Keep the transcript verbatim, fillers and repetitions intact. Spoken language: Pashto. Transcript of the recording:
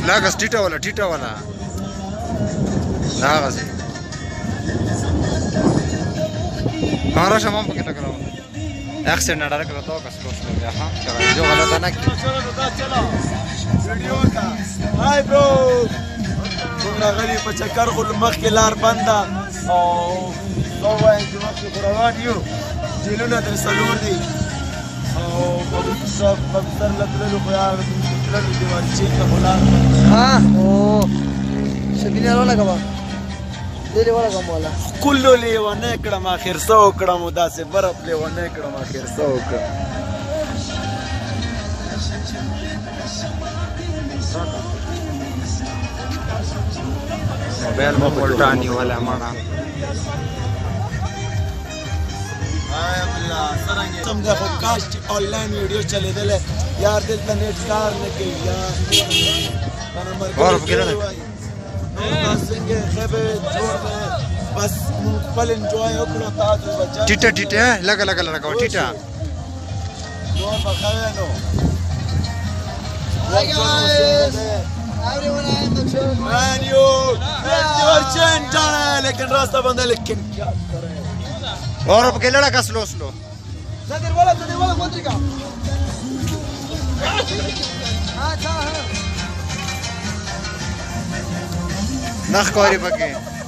لاګه ټیټه ولا ټیټه ولا دا غسي کارا شمام پکې ټکراو اکسنټ اډر کړو تو کس کوس لو یا ها جو غلط نه کی چلو دا چلو ویډیو کا هاي برو څنګه غلی په چکر خو مخ کې لار بنده او نو وای چې مخ کې روان یو جیلونه در سلور دي او په سب په سر لتلو خو یا لتلو دیوال چې ته خلار ها او شبینه ولا کبا دې ولا کوم ولا کله لیوانه کړم اخر سو کړم داسې برف لیوانه کړم اخر سو کړم موبایل مو پلټانی ولا مانا آیا بالله څنګه څنګه خو کاش چې آنلاین ویډیو چلیدل یار دلته نیټ کار نه کوي یار انا مرګ اور فکر نه څنګه خبر جوړ بس خپل انجوای وکړو تاسو بچا ټیټه ټیټه لګا لګا لګا ټیټه نور بخاله نو everyone I am the show man you your chain done लेकिन रास्ता बंद है लेकिन क्या करें और अब के लड़ा का स्लो स्लो नदर वाला नदर वाला मोत्रिका हां था नख कोरी पके